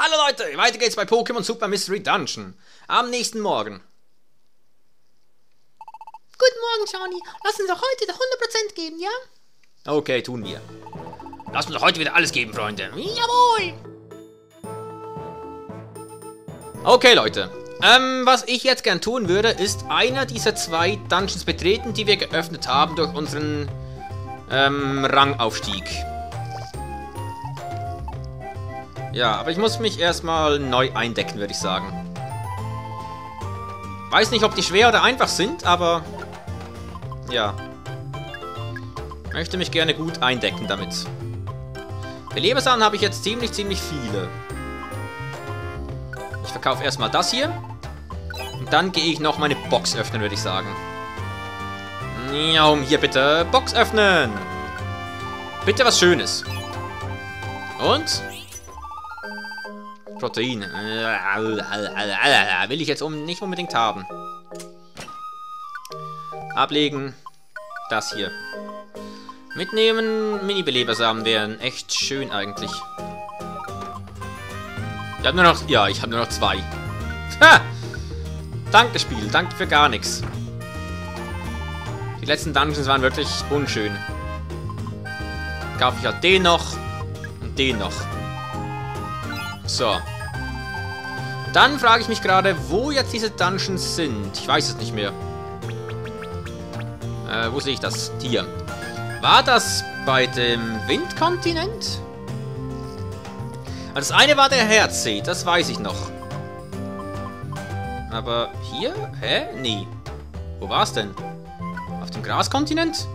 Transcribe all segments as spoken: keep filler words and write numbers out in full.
Hallo Leute, weiter geht's bei Pokémon Super Mystery Dungeon. Am nächsten Morgen. Guten Morgen, Johnny. Lass uns doch heute hundert Prozent geben, ja? Okay, tun wir. Lass uns doch heute wieder alles geben, Freunde. Jawohl! Okay, Leute. Ähm, was ich jetzt gern tun würde, ist einer dieser zwei Dungeons betreten, die wir geöffnet haben durch unseren ähm, Rangaufstieg. Ja, aber ich muss mich erstmal neu eindecken, würde ich sagen. Weiß nicht, ob die schwer oder einfach sind, aber ja. Möchte mich gerne gut eindecken damit. Belebersamen habe ich jetzt ziemlich, ziemlich viele. Ich verkaufe erstmal das hier. Und dann gehe ich noch meine Box öffnen, würde ich sagen. Ja, hier bitte. Box öffnen. Bitte was Schönes. Und? Protein. Will ich jetzt um, nicht unbedingt haben. Ablegen. Das hier. Mitnehmen. Mini-Belebersamen wären echt schön eigentlich. Ich habe nur noch... Ja, ich habe nur noch zwei. Ha! Danke, Spiel. Danke für gar nichts. Die letzten Dungeons waren wirklich unschön. Kaufe ich halt den noch. Und den noch. So. Dann frage ich mich gerade, wo jetzt diese Dungeons sind. Ich weiß es nicht mehr. Äh, wo sehe ich das? Hier. War das bei dem Windkontinent? Das eine war der Herzsee, das weiß ich noch. Aber hier? Hä? Nee. Wo war es denn? Auf dem Graskontinent?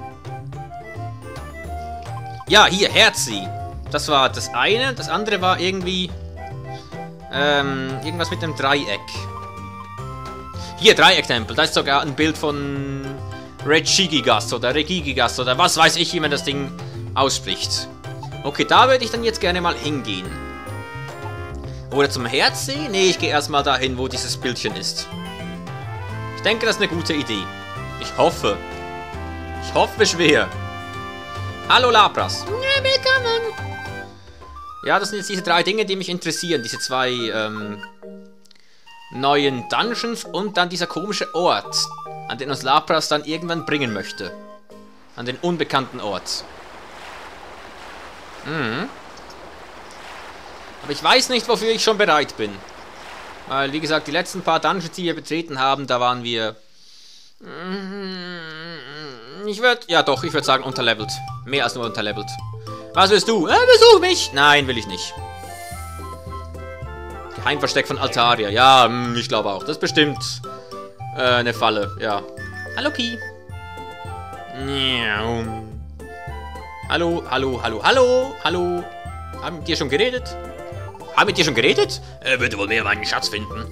Ja, hier, Herzsee. Das war das eine. Das andere war irgendwie... Ähm, irgendwas mit dem Dreieck. Hier, Dreieck-Tempel. Da ist sogar ein Bild von Regigigas oder Regigigas oder was weiß ich, wie man das Ding ausspricht. Okay, da würde ich dann jetzt gerne mal hingehen. Oder zum Herzsee? Nee, ich gehe erstmal dahin, wo dieses Bildchen ist. Ich denke, das ist eine gute Idee. Ich hoffe. Ich hoffe schwer. Hallo, Lapras. Ja, willkommen. Ja, das sind jetzt diese drei Dinge, die mich interessieren. Diese zwei ähm, neuen Dungeons und dann dieser komische Ort, an den uns Lapras dann irgendwann bringen möchte. An den unbekannten Ort. Mhm. Aber ich weiß nicht, wofür ich schon bereit bin. Weil, wie gesagt, die letzten paar Dungeons, die wir betreten haben, da waren wir... Ich würde... Ja doch, ich würde sagen unterlevelt. Mehr als nur unterlevelt. Was willst du? Äh, besuch mich! Nein, will ich nicht. Geheimversteck von Altaria. Ja, mh, ich glaube auch. Das ist bestimmt äh, eine Falle. Ja. Hallo, Ki. Hallo, hallo, hallo, hallo, hallo. Haben mit dir schon geredet? Haben mit dir schon geredet? Er würde wohl mehr meinen Schatz finden.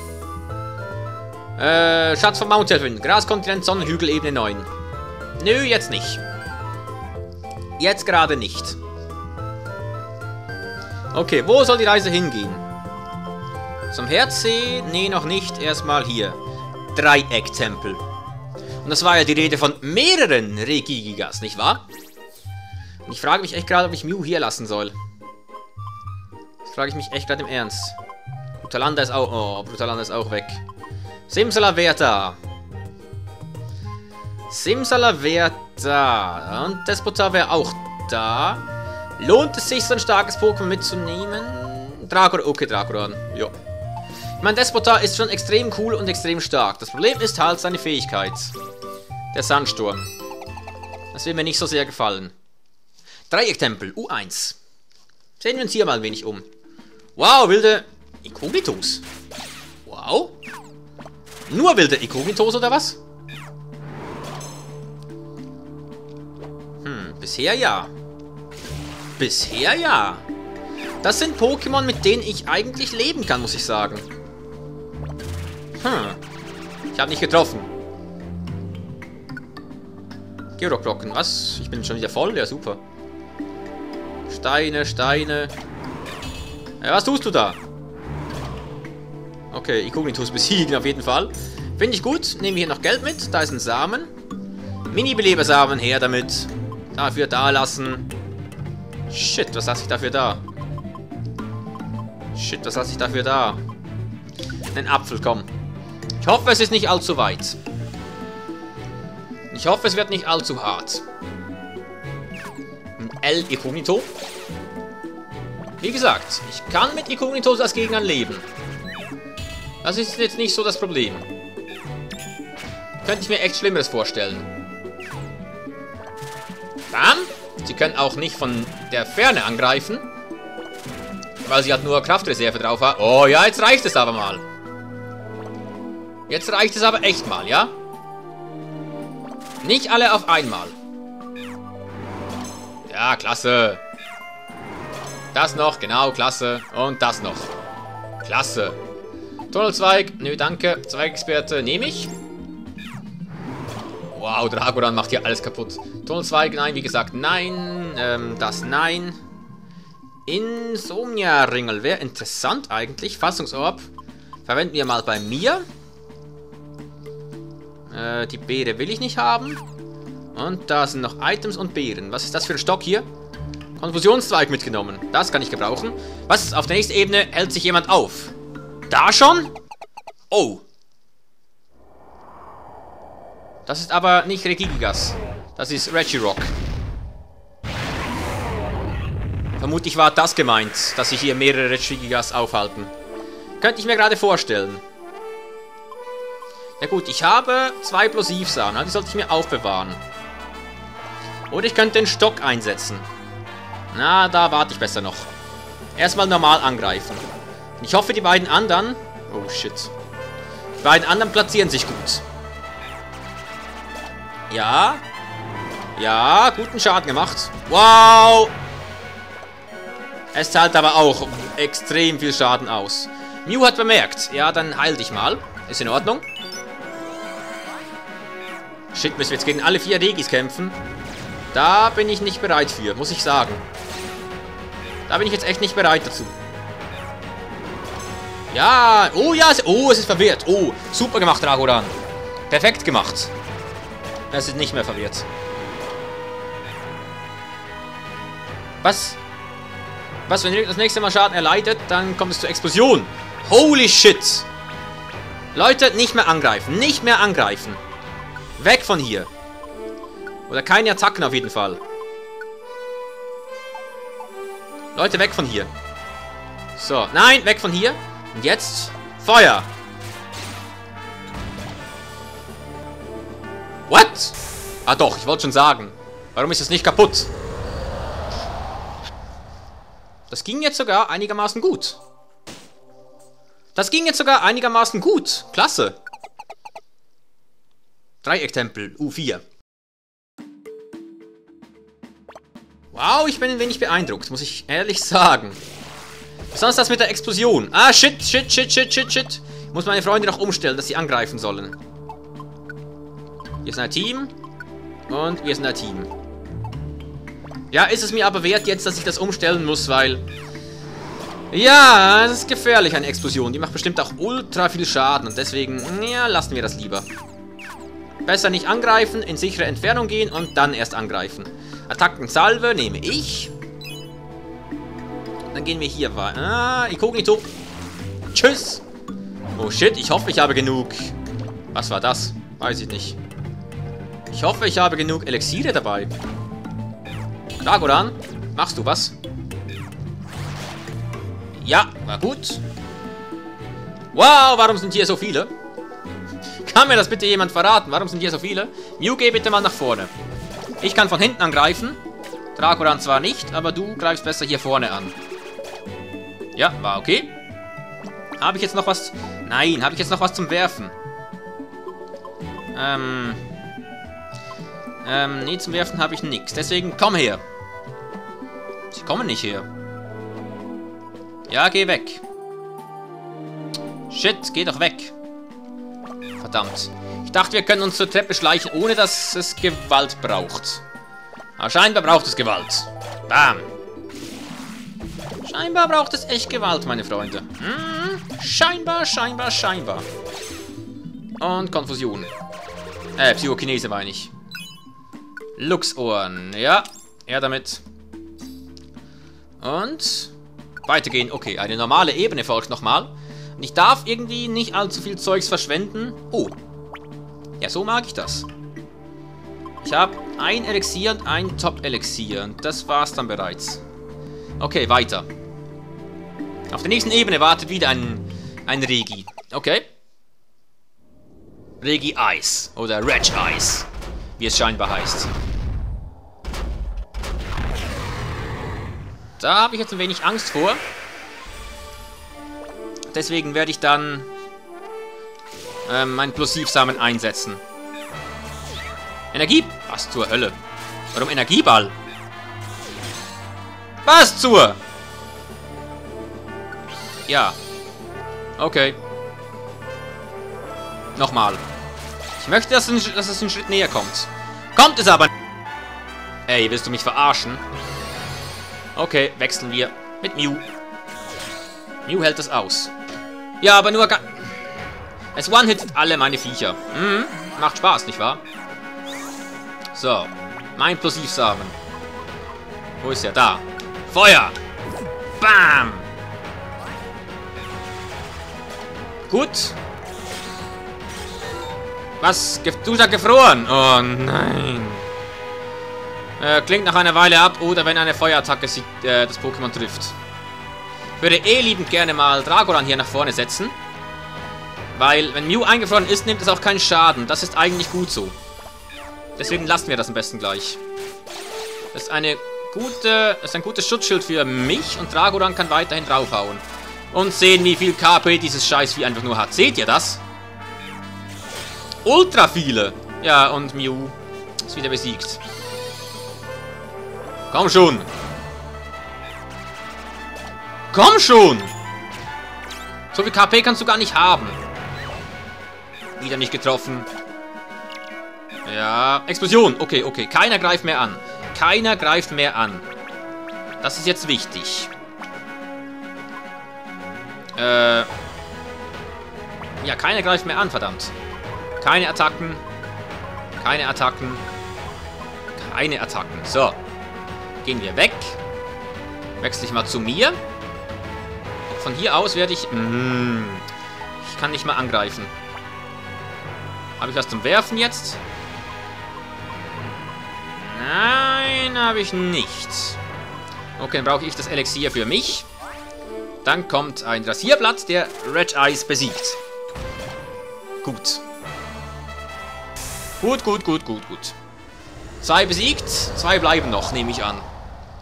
Äh, Schatz von Mount Elfin. Graskontinent, Sonnenhügel, Ebene neun. Nö, jetzt nicht. Jetzt gerade nicht. Okay, wo soll die Reise hingehen? Zum Herzsee? Nee, noch nicht. Erstmal hier. Dreieck-Tempel. Und das war ja die Rede von mehreren Regigigas, nicht wahr? Und ich frage mich echt gerade, ob ich Mew hier lassen soll. Das frage ich mich echt gerade im Ernst. Brutalanda ist auch... Oh, Brutalanda ist auch weg. Simsalaverta. Simsalaverta. Und Despota wäre auch da. Lohnt es sich, so ein starkes Pokémon mitzunehmen? Dracor, okay, Dracoran. Ja. Ich meine, Despota ist schon extrem cool und extrem stark. Das Problem ist halt seine Fähigkeit. Der Sandsturm. Das will mir nicht so sehr gefallen. Dreieck-Tempel, U eins. Sehen wir uns hier mal ein wenig um. Wow, wilde Ikognitos. Wow. Nur wilde Ikognitos oder was? Hm, bisher ja. Bisher ja. Das sind Pokémon, mit denen ich eigentlich leben kann, muss ich sagen. Hm. Ich habe nicht getroffen. Gyrogrocken, was? Ich bin schon wieder voll? Ja, super. Steine, Steine. Ja, was tust du da? Okay, Ikognitos besiegen auf jeden Fall. Finde ich gut. Nehmen wir hier noch Geld mit. Da ist ein Samen. Mini-Belebersamen, her damit. Dafür da lassen. Shit, was lasse ich dafür da? Shit, was lasse ich dafür da? Ein Apfel, komm. Ich hoffe, es ist nicht allzu weit. Ich hoffe, es wird nicht allzu hart. Ein El Incognito. Wie gesagt, ich kann mit Incognitos als Gegner leben. Das ist jetzt nicht so das Problem. Könnte ich mir echt Schlimmeres vorstellen. Bam! Sie können auch nicht von der Ferne angreifen. Weil sie halt nur Kraftreserve drauf hat. Oh ja, jetzt reicht es aber mal. Jetzt reicht es aber echt mal, ja? Nicht alle auf einmal. Ja, klasse. Das noch, genau, klasse. Und das noch. Klasse. Tunnelzweig, nö, danke. Zweigexperte, nehme ich. Wow, Dragoran macht hier alles kaputt. Tunnelzweig, nein, wie gesagt, nein. Ähm, das nein. Insomnia-Ringel wäre interessant eigentlich. Fassungsorb verwenden wir mal bei mir. Äh, die Beere will ich nicht haben. Und da sind noch Items und Beeren. Was ist das für ein Stock hier? Konfusionszweig mitgenommen. Das kann ich gebrauchen. Was? Auf der nächsten Ebene hält sich jemand auf. Da schon? Oh. Das ist aber nicht Regigigas. Das ist Regirock. Vermutlich war das gemeint, dass sich hier mehrere Regigigas aufhalten. Könnte ich mir gerade vorstellen. Na gut, ich habe zwei Plosivsamen. Die sollte ich mir aufbewahren. Oder ich könnte den Stock einsetzen. Na, da warte ich besser noch. Erstmal normal angreifen. Ich hoffe, die beiden anderen... Oh, shit. Die beiden anderen platzieren sich gut. Ja. Ja, guten Schaden gemacht. Wow. Es zahlt aber auch extrem viel Schaden aus. Mew hat bemerkt. Ja, dann heil dich mal. Ist in Ordnung. Shit, müssen wir jetzt gegen alle vier Regis kämpfen. Da bin ich nicht bereit für, muss ich sagen. Da bin ich jetzt echt nicht bereit dazu. Ja, oh ja, oh, es ist verwirrt. Oh, super gemacht, Dragoran. Perfekt gemacht. Es ist nicht mehr verwirrt. Was? Was, wenn das nächste Mal Schaden erleidet, dann kommt es zur Explosion. Holy shit. Leute, nicht mehr angreifen. Nicht mehr angreifen. Weg von hier. Oder keine Attacken auf jeden Fall. Leute, weg von hier. So, nein, weg von hier. Und jetzt Feuer. What? Ah doch, ich wollte schon sagen. Warum ist es nicht kaputt? Das ging jetzt sogar einigermaßen gut. Das ging jetzt sogar einigermaßen gut. Klasse. Dreiecktempel, U vier. Wow, ich bin ein wenig beeindruckt, muss ich ehrlich sagen. Besonders das mit der Explosion. Ah, shit, shit, shit, shit, shit, shit. Ich muss meine Freunde noch umstellen, dass sie angreifen sollen. Wir sind ein Team. Und wir sind ein Team. Ja, ist es mir aber wert jetzt, dass ich das umstellen muss, weil... Ja, es ist gefährlich, eine Explosion. Die macht bestimmt auch ultra viel Schaden. Und deswegen, ja, lassen wir das lieber. Besser nicht angreifen, in sichere Entfernung gehen und dann erst angreifen. Attackensalve nehme ich. Dann gehen wir hier weiter. Ah, Inkognito. Tschüss. Oh shit, ich hoffe, ich habe genug. Was war das? Weiß ich nicht. Ich hoffe, ich habe genug Elixiere dabei. Dragoran, machst du was? Ja, war gut. Wow, warum sind hier so viele? Kann mir das bitte jemand verraten? Warum sind hier so viele? Mew, geh bitte mal nach vorne. Ich kann von hinten angreifen. Dragoran zwar nicht, aber du greifst besser hier vorne an. Ja, war okay. Habe ich jetzt noch was... Nein, habe ich jetzt noch was zum Werfen? Ähm... Ähm, nee, zum Werfen habe ich nichts. Deswegen, komm her. Sie kommen nicht her. Ja, geh weg. Shit, geh doch weg. Verdammt. Ich dachte, wir können uns zur Treppe schleichen, ohne dass es Gewalt braucht. Aber scheinbar braucht es Gewalt. Bam. Scheinbar braucht es echt Gewalt, meine Freunde. Hm, scheinbar, scheinbar, scheinbar. Und Konfusion. Äh, Psychokinese meine ich. Luchsohren. Ja, er damit. Und weitergehen. Okay, eine normale Ebene folgt nochmal. Und ich darf irgendwie nicht allzu viel Zeugs verschwenden. Oh. Ja, so mag ich das. Ich habe ein Elixier und ein Top-Elixier. Und das war's dann bereits. Okay, weiter. Auf der nächsten Ebene wartet wieder ein, ein Regi. Okay. Regi Eis. Oder Reg Eis. Wie es scheinbar heißt. Da habe ich jetzt ein wenig Angst vor. Deswegen werde ich dann ähm, meinen Plosivsamen einsetzen. Energie... Was zur Hölle? Warum Energieball? Was zur... Ja. Okay. Nochmal. Ich möchte, dass es, dass es einen Schritt näher kommt. Kommt es aber... Ey, willst du mich verarschen? Okay, wechseln wir mit Mew. Mew hält das aus. Ja, aber nur... Es one-hittet alle meine Viecher. Mhm. Macht Spaß, nicht wahr? So. Mein Plosivsamen. Wo ist er? Da. Feuer! Bam! Gut. Was? Du da gefroren? Oh nein. Äh, klingt nach einer Weile ab. Oder wenn eine Feuerattacke sie, äh, das Pokémon trifft. Ich würde eh liebend gerne mal Dragoran hier nach vorne setzen. Weil, wenn Mew eingefroren ist, nimmt es auch keinen Schaden. Das ist eigentlich gut so. Deswegen lassen wir das am besten gleich. Das ist, eine gute, das ist ein gutes Schutzschild für mich. Und Dragoran kann weiterhin draufhauen. Und sehen, wie viel K P dieses Scheißvieh einfach nur hat. Seht ihr das? Ultra viele. Ja, und Mew ist wieder besiegt. Komm schon. Komm schon. So viel K P kannst du gar nicht haben. Wieder nicht getroffen. Ja, Explosion. Okay, okay. Keiner greift mehr an. Keiner greift mehr an. Das ist jetzt wichtig. Äh. Ja, keiner greift mehr an, verdammt. Keine Attacken. Keine Attacken. Keine Attacken. So. Gehen wir weg. Wechsle ich mal zu mir. Von hier aus werde ich... Mm, ich kann nicht mal angreifen. Habe ich was zum Werfen jetzt? Nein, habe ich nicht. Okay, dann brauche ich das Elixier für mich. Dann kommt ein Rasierblatt, der Red Eyes besiegt. Gut. Gut, gut, gut, gut, gut. Zwei besiegt, zwei bleiben noch, nehme ich an.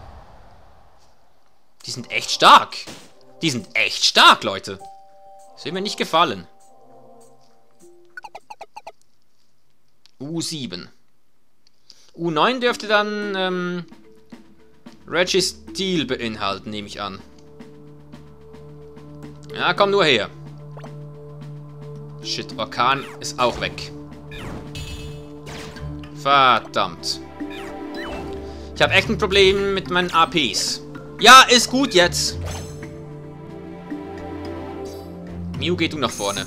Die sind echt stark. Die sind echt stark, Leute. Das will mir nicht gefallen. U sieben. U neun dürfte dann ähm, Registeel beinhalten, nehme ich an. Ja, komm nur her. Shit, Orkan ist auch weg. Verdammt. Ich habe echt ein Problem mit meinen A Ps. Ja, ist gut jetzt. Mew, geh du nach vorne.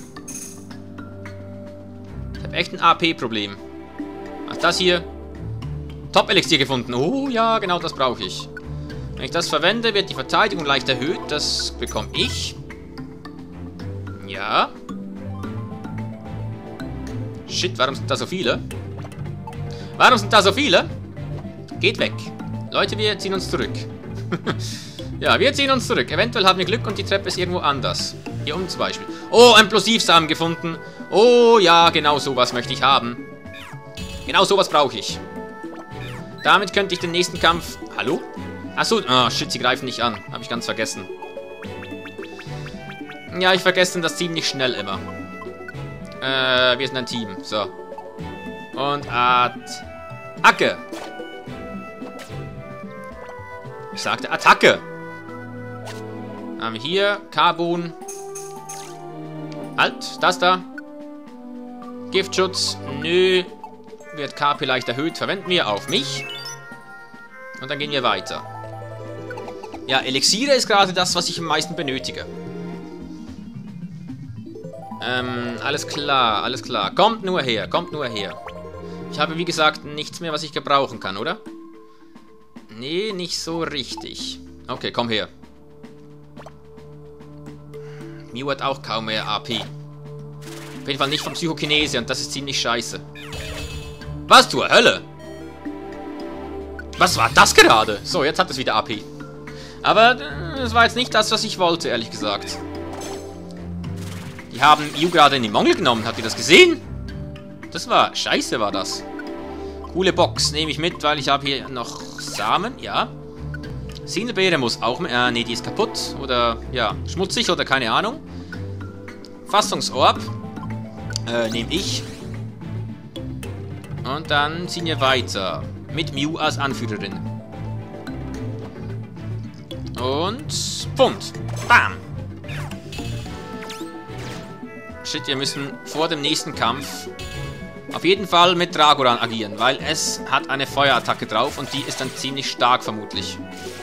Ich habe echt ein A P-Problem. Ach, das hier. Top-Elixier gefunden. Oh, ja, genau das brauche ich. Wenn ich das verwende, wird die Verteidigung leicht erhöht. Das bekomme ich. Ja. Shit, warum sind da so viele? Warum sind da so viele? Geht weg. Leute, wir ziehen uns zurück. Ja, wir ziehen uns zurück. Eventuell haben wir Glück und die Treppe ist irgendwo anders. Hier unten zum Beispiel. Oh, ein Plosivsamen gefunden. Oh, ja, genau sowas möchte ich haben. Genau sowas brauche ich. Damit könnte ich den nächsten Kampf... Hallo? Achso, oh, shit, sie greifen nicht an. Habe ich ganz vergessen. Ja, ich vergesse das ziemlich schnell immer. Äh, wir sind ein Team. So. Und Attacke. Ich sagte Attacke. Haben wir hier Carbon. Halt, das da. Giftschutz. Nö. Wird K P leicht erhöht. Verwenden wir auf mich. Und dann gehen wir weiter. Ja, Elixiere ist gerade das, was ich am meisten benötige. Ähm, alles klar, alles klar. Kommt nur her, kommt nur her. Ich habe, wie gesagt, nichts mehr, was ich gebrauchen kann, oder? Nee, nicht so richtig. Okay, komm her. Mew hat auch kaum mehr A P. Auf jeden Fall nicht vom Psychokinese und das ist ziemlich scheiße. Was zur Hölle? Was war das gerade? So, jetzt hat es wieder A P. Aber das war jetzt nicht das, was ich wollte, ehrlich gesagt. Die haben Mew gerade in den Mangel genommen. Habt ihr das gesehen? Das war... Scheiße war das. Coole Box. Nehme ich mit, weil ich habe hier noch Samen. Ja. Sinelbeere muss auch... Äh, nee, die ist kaputt. Oder, ja, schmutzig oder keine Ahnung. Fassungsorb. Äh, nehme ich. Und dann ziehen wir weiter. Mit Mew als Anführerin. Und... Punkt. Bam. Shit, wir müssen vor dem nächsten Kampf auf jeden Fall mit Dragoran agieren, weil es hat eine Feuerattacke drauf und die ist dann ziemlich stark vermutlich.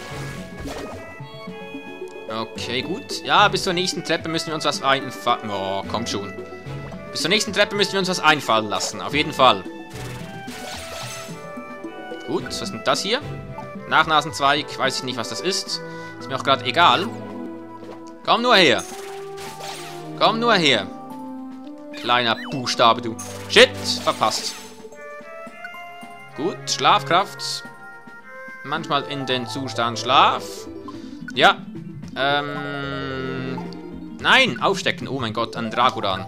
Okay, gut. Ja, bis zur nächsten Treppe müssen wir uns was einfallen... Oh, kommt schon. Bis zur nächsten Treppe müssen wir uns was einfallen lassen. Auf jeden Fall. Gut, was ist denn das hier? Nachnasenzweig, weiß ich nicht, was das ist. Ist mir auch gerade egal. Komm nur her. Komm nur her. Kleiner Buchstabe, du. Shit, verpasst. Gut, Schlafkraft. Manchmal in den Zustand Schlaf. Ja. Ähm... Nein, aufstecken. Oh mein Gott, an Dragoran.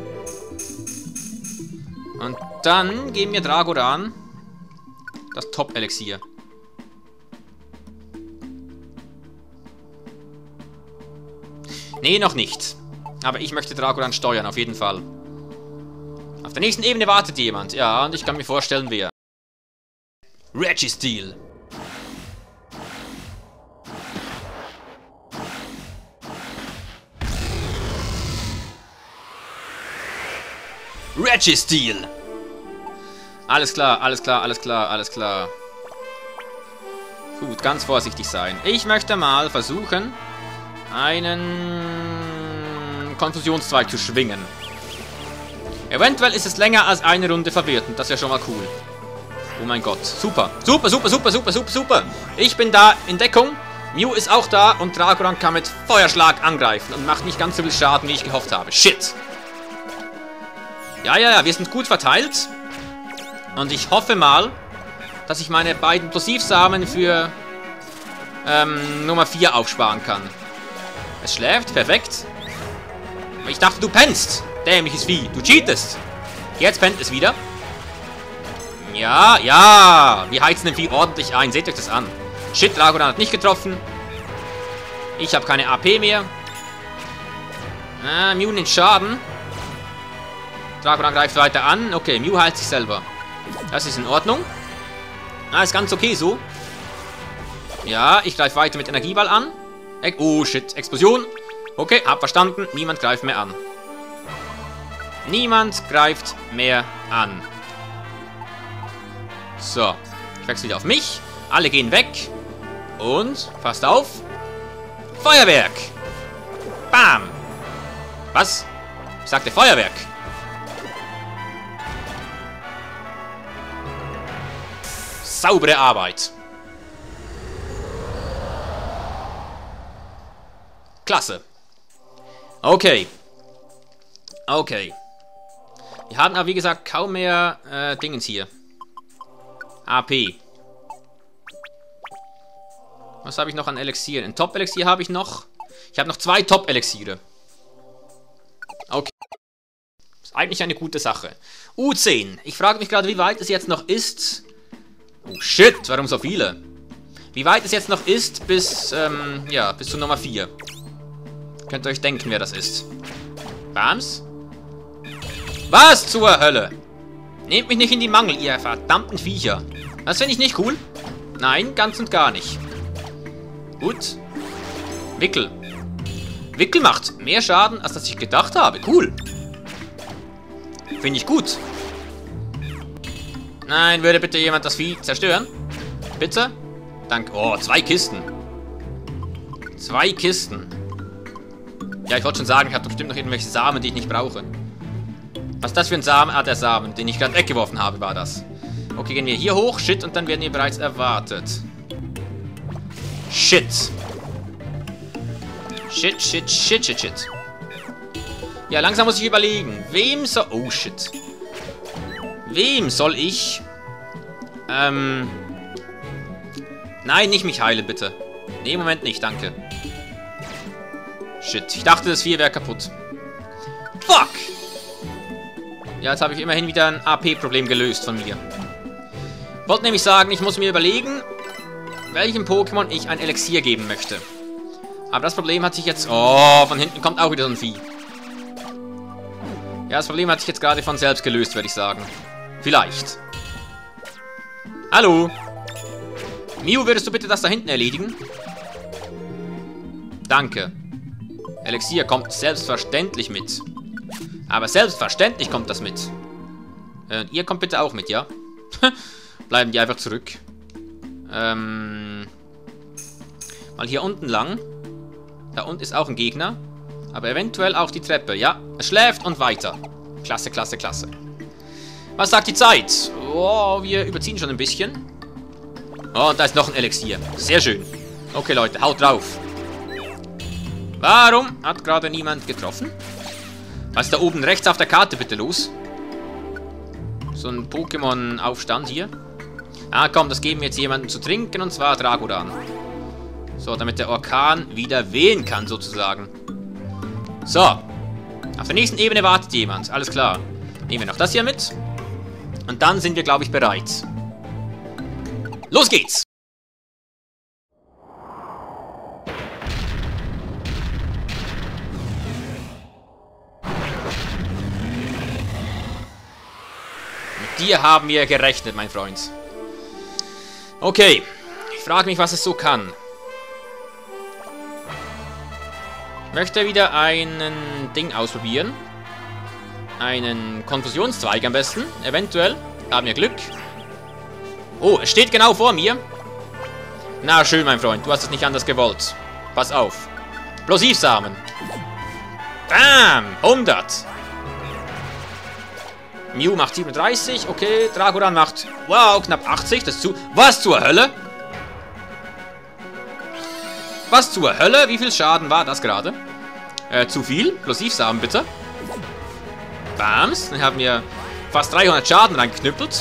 Und dann geben wir Dragoran das Top-Elixier. Nee, noch nicht. Aber ich möchte Dragoran steuern, auf jeden Fall. Auf der nächsten Ebene wartet jemand. Ja, und ich kann mir vorstellen, wer. Registeel. Registeel. Alles klar, alles klar, alles klar, alles klar. Gut, ganz vorsichtig sein. Ich möchte mal versuchen, einen Konfusionszweig zu schwingen. Eventuell ist es länger als eine Runde verwirrend. Das ist ja schon mal cool. Oh mein Gott. Super. Super, super, super, super, super, super. Ich bin da in Deckung. Mew ist auch da und Dragoran kann mit Feuerschlag angreifen und macht nicht ganz so viel Schaden, wie ich gehofft habe. Shit. Ja, ja, ja. Wir sind gut verteilt. Und ich hoffe mal, dass ich meine beiden Plosivsamen für ähm, Nummer vier aufsparen kann. Es schläft, perfekt. Aber ich dachte, du pennst. Dämliches Vieh, du cheatest. Jetzt pennt es wieder. Ja, ja. Wir heizen den Vieh ordentlich ein. Seht euch das an. Shit, Dragoran hat nicht getroffen. Ich habe keine A P mehr. Ah, Mew nimmt Schaden. Dragoran greift weiter an. Okay, Mew heilt sich selber. Das ist in Ordnung. Ah, ist ganz okay so. Ja, ich greife weiter mit Energieball an. Oh, shit. Explosion. Okay, hab verstanden. Niemand greift mehr an. Niemand greift mehr an. So. Ich wechsle wieder auf mich. Alle gehen weg. Und, passt auf. Feuerwerk. Bam. Was? Ich sagte Feuerwerk. Saubere Arbeit. Klasse. Okay. Okay. Wir haben aber, wie gesagt, kaum mehr äh, Dingens hier. A P. Was habe ich noch an Elixieren? Ein Top-Elixier habe ich noch. Ich habe noch zwei Top-Elixiere. Okay. Ist eigentlich eine gute Sache. U zehn. Ich frage mich gerade, wie weit es jetzt noch ist. Oh shit, warum so viele? Wie weit es jetzt noch ist bis, ähm, ja, bis zu Nummer vier. Könnt ihr euch denken, wer das ist. Bams? Was zur Hölle? Nehmt mich nicht in die Mangel, ihr verdammten Viecher. Das finde ich nicht cool. Nein, ganz und gar nicht. Gut. Wickel. Wickel macht mehr Schaden, als das ich gedacht habe. Cool. Finde ich gut. Nein, würde bitte jemand das Vieh zerstören? Bitte? Danke. Oh, zwei Kisten. Zwei Kisten. Ja, ich wollte schon sagen, ich habe bestimmt noch irgendwelche Samen, die ich nicht brauche. Was ist das für ein Samen? Ah, der Samen, den ich gerade weggeworfen habe, war das. Okay, gehen wir hier hoch. Shit, und dann werden wir bereits erwartet. Shit. Shit, shit, shit, shit, shit. Ja, langsam muss ich überlegen. Wem soll... Oh, shit. Wem soll ich... Ähm... Nein, nicht mich heilen, bitte. Nee, im Moment nicht, danke. Shit, ich dachte, das Vieh wäre kaputt. Fuck! Ja, jetzt habe ich immerhin wieder ein A P-Problem gelöst von mir. Wollte nämlich sagen, ich muss mir überlegen, welchem Pokémon ich ein Elixier geben möchte. Aber das Problem hat sich jetzt... Oh, von hinten kommt auch wieder so ein Vieh. Ja, das Problem hat sich jetzt gerade von selbst gelöst, würde ich sagen. Vielleicht. Hallo? Mew, würdest du bitte das da hinten erledigen? Danke. Elixier kommt selbstverständlich mit. Aber selbstverständlich kommt das mit. Äh, ihr kommt bitte auch mit, ja? Bleiben die einfach zurück. Ähm... Mal hier unten lang. Da unten ist auch ein Gegner. Aber eventuell auch die Treppe. Ja, es schläft und weiter. Klasse, klasse, klasse. Was sagt die Zeit? Oh, wir überziehen schon ein bisschen. Oh, und da ist noch ein Elixier. Sehr schön. Okay, Leute, haut drauf. Warum hat gerade niemand getroffen? Was ist da oben rechts auf der Karte bitte los? So ein Pokémon-Aufstand hier. Ah, komm, das geben wir jetzt jemandem zu trinken, und zwar Dragoran. So, damit der Orkan wieder wehen kann, sozusagen. So. Auf der nächsten Ebene wartet jemand. Alles klar. Nehmen wir noch das hier mit. Und dann sind wir, glaube ich, bereit. Los geht's! Mit dir haben wir gerechnet, mein Freund. Okay. Ich frage mich, was es so kann. Ich möchte wieder einen Ding ausprobieren. Einen Konfusionszweig am besten. Eventuell. Haben wir Glück. Oh, es steht genau vor mir. Na schön, mein Freund. Du hast es nicht anders gewollt. Pass auf. Plosivsamen. Bam! hundert. Mew macht siebenunddreißig. Okay, Dragoran macht... Wow, knapp achtzig. Das ist zu... Was zur Hölle? Was zur Hölle? Wie viel Schaden war das gerade? Äh, zu viel. Plosivsamen, bitte. Bams. Dann haben wir fast dreihundert Schaden reingeknüppelt.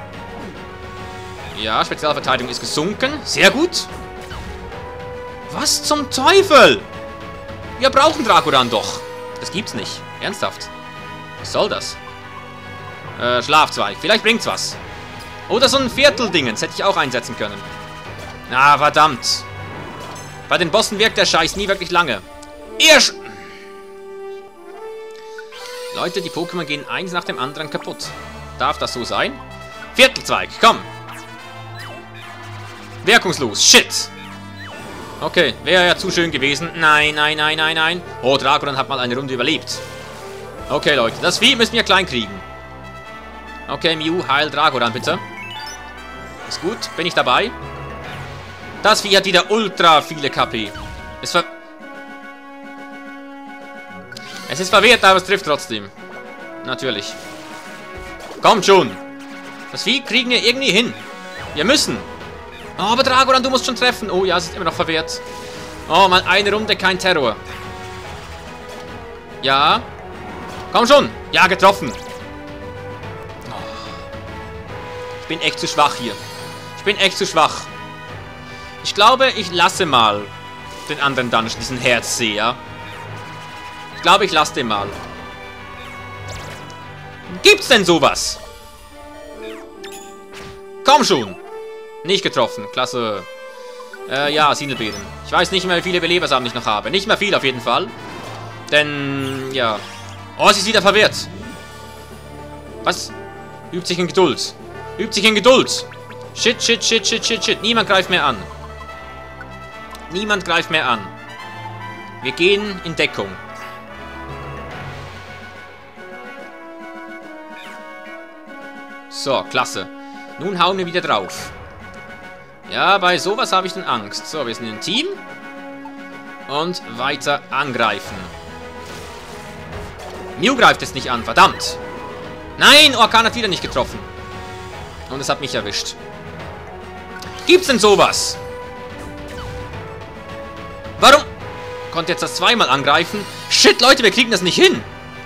Ja, Spezialverteidigung ist gesunken. Sehr gut. Was zum Teufel? Wir brauchen Dragoran doch. Das gibt's nicht. Ernsthaft. Was soll das? Äh, Schlafzweig. Vielleicht bringt's was. Oder so ein Vierteldingens. Hätte ich auch einsetzen können. Na, verdammt. Bei den Bossen wirkt der Scheiß nie wirklich lange. Ihr Sch Leute, die Pokémon gehen eins nach dem anderen kaputt. Darf das so sein? Viertelzweig, komm. Wirkungslos, shit. Okay, wäre ja zu schön gewesen. Nein, nein, nein, nein, nein. Oh, Dragoran hat mal eine Runde überlebt. Okay, Leute, das Vieh müssen wir klein kriegen. Okay, Mew, heil Dragoran, bitte. Ist gut, bin ich dabei. Das Vieh hat wieder ultra viele K P. Es ver... Es ist verwirrt, aber es trifft trotzdem. Natürlich. Kommt schon. Das Vieh kriegen wir irgendwie hin. Wir müssen. Oh, aber Dragoran, du musst schon treffen. Oh ja, es ist immer noch verwirrt. Oh, mal eine Runde, kein Terror. Ja. Komm schon. Ja, getroffen. Ich bin echt zu schwach hier. Ich bin echt zu schwach. Ich glaube, ich lasse mal den anderen Dungeon, diesen Herzsee, ja. Ich glaube, ich lasse den mal. Gibt's denn sowas? Komm schon. Nicht getroffen. Klasse. Äh, ja, Sinelbeeren. Ich weiß nicht mehr, wie viele Belebersamen ich noch habe. Nicht mehr viel auf jeden Fall. Denn, ja. Oh, sie ist wieder verwirrt. Was? Übt sich in Geduld. Übt sich in Geduld. Shit, shit, shit, shit, shit, shit. Niemand greift mehr an. Niemand greift mehr an. Wir gehen in Deckung. So, klasse. Nun hauen wir wieder drauf. Ja, bei sowas habe ich dann Angst. So, wir sind im Team. Und weiter angreifen. Mew greift jetzt nicht an, verdammt. Nein, Orkan hat wieder nicht getroffen. Und es hat mich erwischt. Gibt's denn sowas? Warum? Konnte jetzt das zweimal angreifen? Shit, Leute, wir kriegen das nicht hin.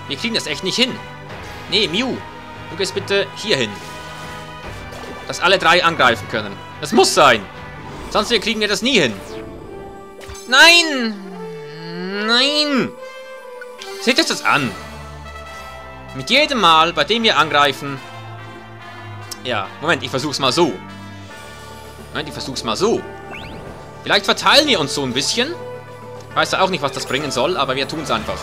Wir kriegen das echt nicht hin. Nee, Mew, du gehst bitte hier hin. Dass alle drei angreifen können. Das muss sein. Sonst kriegen wir das nie hin. Nein! Nein! Seht euch das an. Mit jedem Mal, bei dem wir angreifen... Ja, Moment, ich versuch's mal so. Moment, ich versuch's mal so. Vielleicht verteilen wir uns so ein bisschen. Ich weiß ja auch nicht, was das bringen soll, aber wir tun's einfach.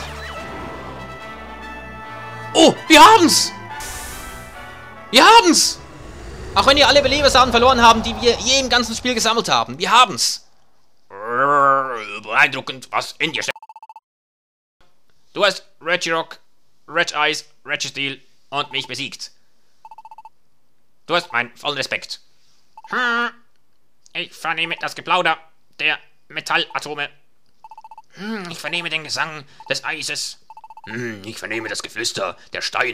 Oh, wir haben's! Wir haben's! Auch wenn wir alle Belebersamen verloren haben, die wir je im ganzen Spiel gesammelt haben. Wir haben's! Beeindruckend, was in dir steckt. Du hast Regirock, Regice, Registeel und mich besiegt. Du hast meinen vollen Respekt. Hm. Ich vernehme das Geplauder der Metallatome. Hm. Ich vernehme den Gesang des Eises. Hm. Ich vernehme das Geflüster der Steine.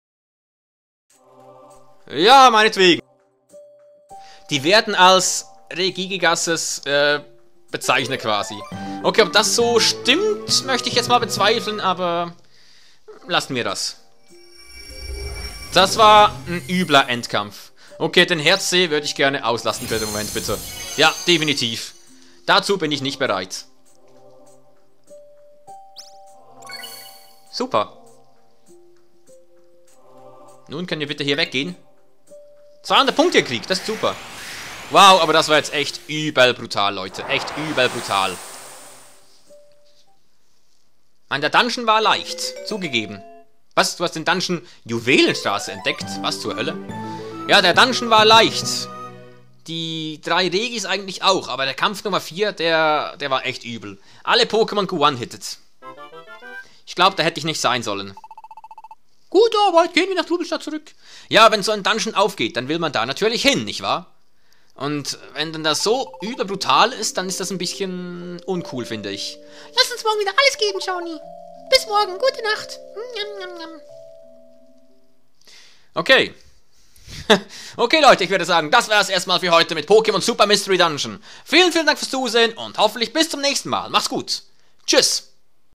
Ja, meinetwegen. Die werden als Regigigasses äh, bezeichnet quasi. Okay, ob das so stimmt, möchte ich jetzt mal bezweifeln, aber lassen wir das. Das war ein übler Endkampf. Okay, den Herzsee würde ich gerne auslassen für den Moment, bitte. Ja, definitiv. Dazu bin ich nicht bereit. Super. Nun können wir bitte hier weggehen. zweihundert Punkte gekriegt, das ist super. Wow, aber das war jetzt echt übel brutal, Leute. Echt übel brutal. Mann, der Dungeon war leicht. Zugegeben. Was? Du hast den Dungeon Juwelenstraße entdeckt? Was zur Hölle? Ja, der Dungeon war leicht. Die drei Regis eigentlich auch, aber der Kampf Nummer vier, der, der war echt übel. Alle Pokémon ge-one-hitted. Ich glaube, da hätte ich nicht sein sollen. Gute Arbeit, gehen wir nach Trubelstadt zurück. Ja, wenn so ein Dungeon aufgeht, dann will man da natürlich hin, nicht wahr? Und wenn dann das so überbrutal ist, dann ist das ein bisschen uncool, finde ich. Lass uns morgen wieder alles geben, Shawnee. Bis morgen, gute Nacht. Njam, njam, njam. Okay. Okay, Leute, ich würde sagen, das wäre es erstmal für heute mit Pokémon Super Mystery Dungeon. Vielen, vielen Dank fürs Zusehen und hoffentlich bis zum nächsten Mal. Macht's gut. Tschüss.